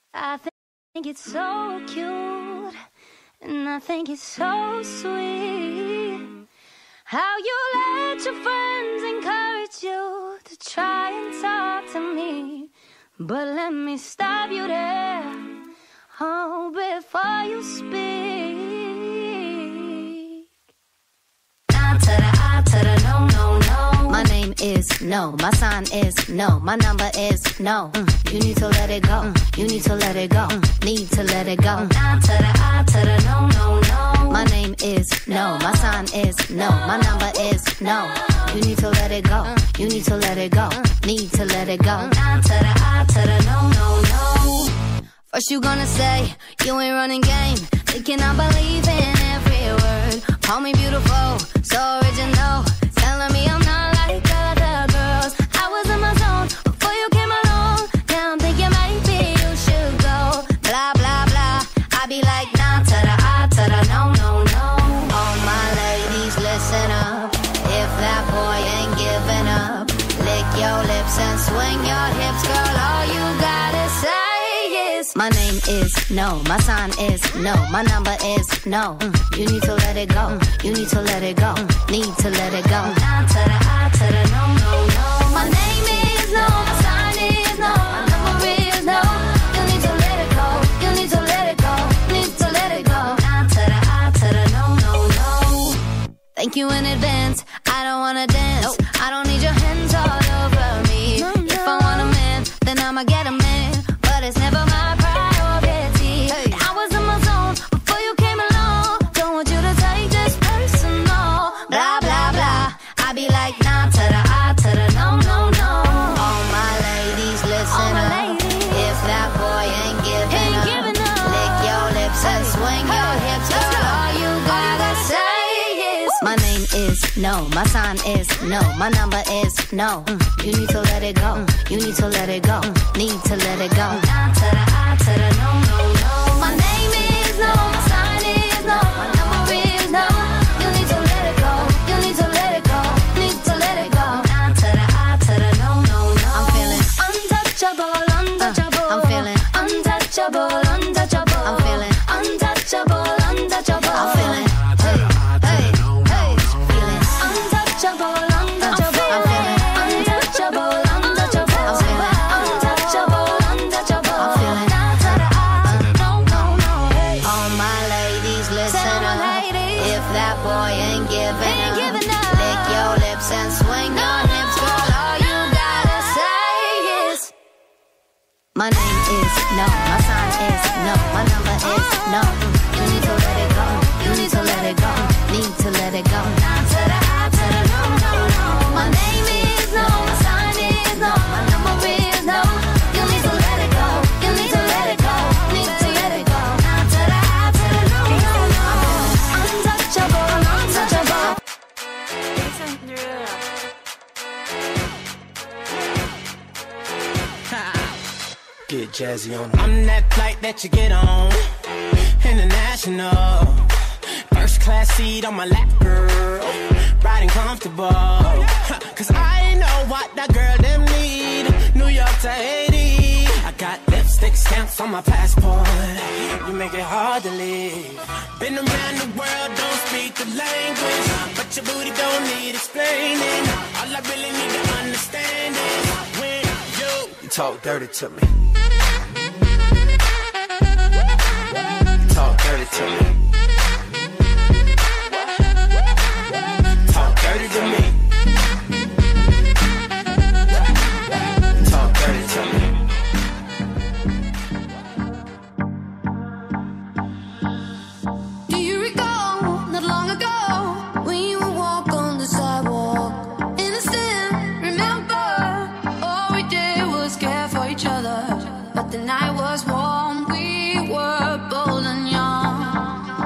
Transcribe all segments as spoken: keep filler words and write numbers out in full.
I think it's so cute, and I think it's so sweet how you let your friends encourage you to try and talk to me. But let me stop you there, oh, before you speak. I to the I to the no, no, no. My name is no, my sign is no, my number is no. Mm. You need to let it go, mm. You need to let it go, mm. Need to let it go. I to the I to the no, no, no. My name is no, my sign is no, my number is no. You need to let it go, mm. You need to let it go, mm. Need to let it go. I to the I to the no, no, no. First you gonna say you ain't running game, thinking I believe in every word. Call me beautiful, so original, telling me I'm not like other girls. I was in my zone before you came along. Now I'm thinking maybe you should go. Blah, blah, blah. I be like, nah, to the I, to the no, no, no. All my ladies, listen up. If that boy ain't giving up, lick your lips and swing your hips, girl. All you gotta say is my name is no, my sign is no, my number is no. Mm. You need to let it go, mm. You need to let it go, mm. Need to let it go. Now to the I to the no, no, no. My name is no, my sign is no, my number is no. You need to let it go, you need to let it go, need to let it go. Now to the I to the no, no, no. Thank you in advance, I don't wanna dance, nope. I don't need your hands all over me, no, no. If I want a man, then I'ma get a man, but it's never my priority. Hey. I was in my zone before you came along. Don't want you to take this personal. Blah, blah, blah. I be like, nah, to the I, to the no, no, no. All my ladies, listen my up. Ladies. If that boy ain't giving, ain't up, giving up, lick your lips hey. And swing hey. Your hips, girl. Go. All you gotta say is my name is no, my sign is no, my number is no. Mm. You need to let it go, mm. You need to let it go, mm. Need to let it go. Now to the I to the no, no, no. My name is no, my sign is no, my number is no. You need to let it go, you need to let it go, need to let it go. Now to the I to the no, no, no. I'm feeling untouchable, untouchable. Uh, I'm feeling untouchable, untouchable. I'm feeling untouchable, untouchable. I'm feeling hey, hey, hey, feeling untouchable, untouchable. I'm feeling untouchable, untouchable. I'm feeling untouchable, untouchable. I'm feeling no, no, no. All my ladies, listen up. If that boy ain't giving up, lick your lips and swing your hips, girl. All you gotta say is my name is no, my sign is no, my number is no. You need to let it go, you need to let it go, need to let it go. Now to the I to the no, no, no. My name is no, my sign is no, my number is no. You need to let it go, you need to let it go, need to let it go. Now to the I to the no, no, no. Untouchable, untouchable. Get jazzy on. I'm that flight that you get on, international. First class seat on my lap, girl. Riding comfortable. Cause I know what that girl them need. New York to Haiti. I got lipstick stamps on my passport. You make it hard to leave. Been around the world, don't speak the language, but your booty don't need explaining. All I really need to understand is when you, you talk dirty to me. Talk dirty to me. Talk dirty to me. Talk dirty to me. Do you recall not long ago when you would walk on the sidewalk? Innocent, remember? All we did was care for each other, but the night was warm. We were bold and young.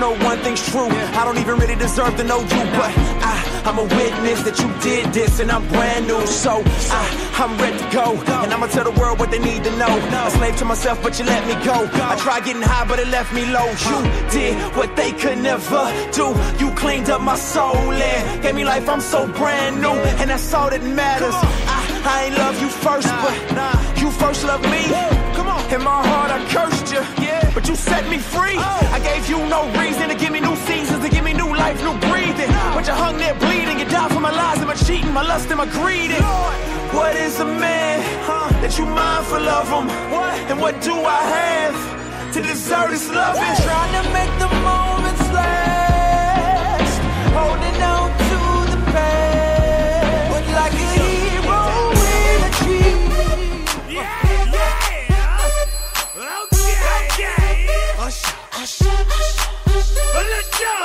know one thing's true. I don't even really deserve to know you, but I, I'm a witness that you did this, and I'm brand new. So I, I'm ready to go, and I'ma tell the world what they need to know. A slave to myself, but you let me go. I tried getting high, but it left me low. You did what they could never do. You cleaned up my soul and gave me life. I'm so brand new, and that's all that matters. I, I ain't love you first, but you first loved me. Come on. In my heart I cursed you, yeah, but you set me free. I gave you no reason to give me new seasons, to give me new life, new breathing. But you hung there bleeding, you died for my lies and my cheating, my lust and my greed. What is a man that you mindful of him? And what do I have to deserve this loving? Trying to make the moments last, holding on to the past, but like a hero in a dream. Yeah, yeah. Okay, okay. Hush, hush, hush, hush. Let's go.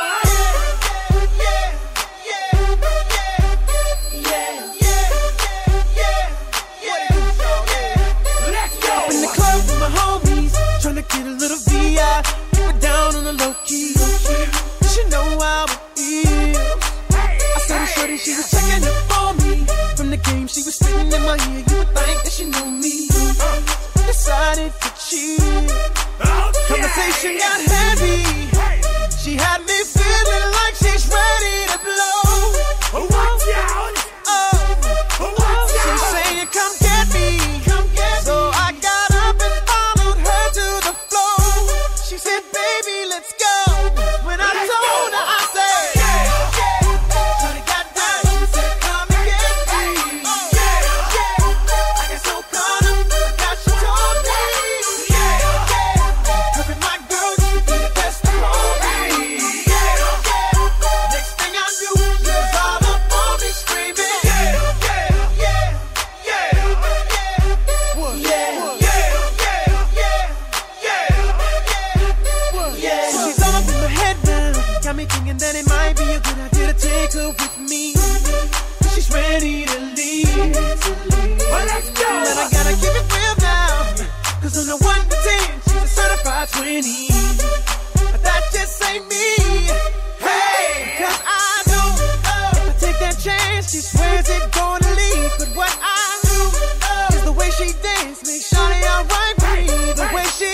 Get a little V I, keep it down on the low key. You should know how it feels. I saw the shorty, she was checking up on me. From the game, she was spitting in my ear. You would think that she knew me. Decided to cheat. Conversation got heavy. She had me feeling like she's ready to blow. Watch out! Oh, watch out! She's saying, come get me. Come get me. So I got up and followed her to the floor. She said, baby, let's go. When I let's told go. her, I said, yeah, yeah. Shorty got down and said, come and get me. Oh, yeah, yeah. I got so caught up, I got you told me. Yeah, yeah. Cause my girl, you be the best of all me. Yeah, yeah. Next thing I knew, she was all up on me screaming. Yeah, yeah, yeah, yeah, yeah. What? Yeah, yeah, yeah, yeah, yeah, yeah. So she's all up in my head now. Got me thinking that it might be a good idea to take her with me. She's ready to leave. Well, let's go. But I gotta keep it real now. Cause on the one to ten, she's a certified twenty. But that just ain't me. Hey, cause I know if I take that chance, she swears it's gonna leave. But what I do is the way she dance makes Shawty alright with me. The way she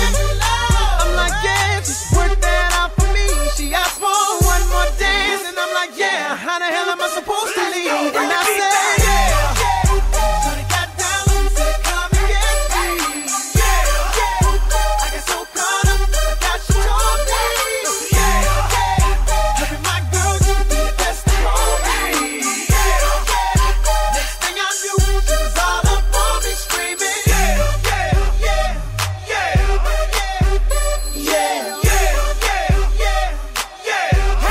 I'm like, yeah, just work that out for me. She asked for one more dance, and I'm like, yeah, how the hell am I supposed to leave? And I said, yeah. Shawty got down and said, come and get me. Yeah, yeah. I got so caught up, I got you told me. Yeah, yeah. Loving my girl, you be the best of all me. Yeah, yeah. Next thing I knew, she was all up on me screaming. Yeah, yeah, yeah, yeah, yeah, yeah, yeah, yeah,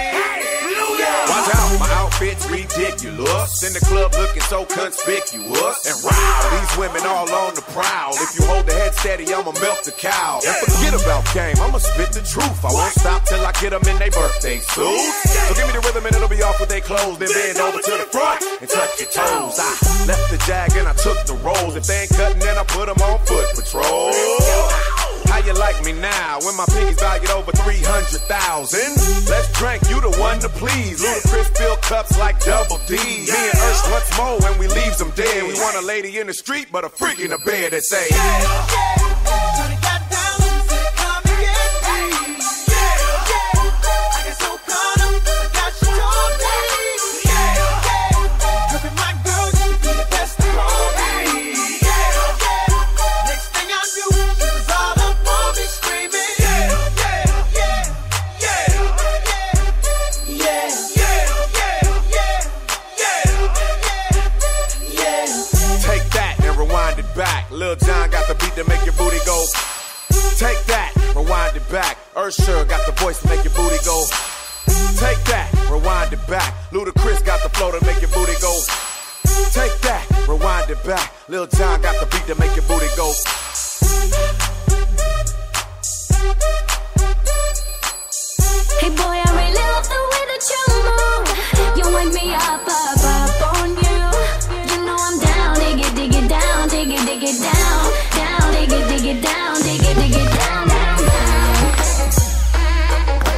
yeah. Watch out, my outfit's ridiculous. In the club looking so conspicuous. And wow, these women all on the prowl. If you hold the head steady, I'ma milk the cow. And forget about game, I'ma spit the truth. I won't stop till I get them in their birthday suits. So give me the rhythm and it'll be off with their clothes. Then bend over to the front and touch your toes. I left the jag and I took the rolls. If they ain't cutting, then I put them on foot patrol. How you like me now when my pinkies valued over three hundred thousand? Let's drink, you the one to please. Ludacris fill cups like double D. Me and Ursh once more when we leaves them dead. We want a lady in the street, but a freak in the bed that say, yeah, yeah. Shawty got down and said, come and get me. Yeah, yeah. I got so caught up, I got you told me. Yeah, yeah. Loving my girl, you be the best of all me. Yeah, yeah. Next thing I knew, she was all up on me screaming. Yeah, yeah, yeah, yeah, yeah, yeah, yeah, yeah, yeah. take that and rewind it back. Lil Jon got the beat to make your booty go. Take that, rewind it back. Usher got the voice to make your booty go. Take that, rewind it back. Ludacris got the flow to make your booty go. Take that, rewind it back. Lil Jon got the beat to make your booty go. Hey boy, I really love the way that you move. You wake me up, up, up on you. You know I'm down, dig it, dig it down, dig it, dig it down, down, dig it, dig it down, dig it, dig it down, down, down.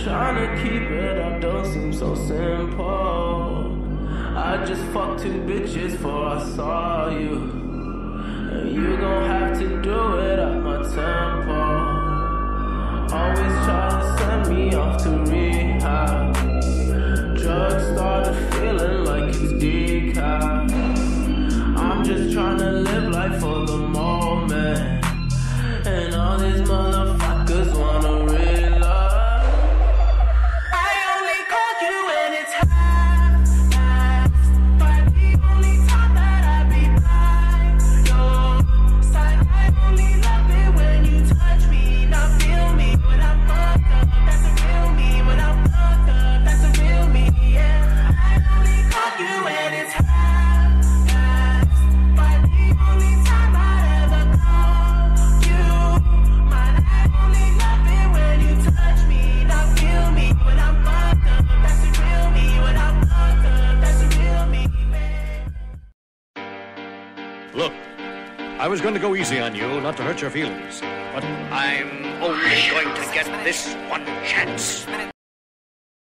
Trying to keep it up don't seem so simple. I just fucked two bitches before I saw you, and you gon' have to do it at my tempo. Always try to send me off to rehab. Drugs started feeling like it's decaf. I'm just trying to live life for the moment, and all these motherfuckers wanna real love. I only call you when it's half past, but the only time that I be by your side. I only love it when you touch me, not feel me when I'm fucked up. That's a real me when I'm fucked up. That's a real me, yeah. I only call you when it's half past, but the only time I ever call you mine. I only love it when you touch me, not feel me when I'm fucked up. That's a real me when I'm fucked up. That's a real me, babe. Look, I was going to go easy on you, not to hurt your feelings, but I'm only going to get this one chance.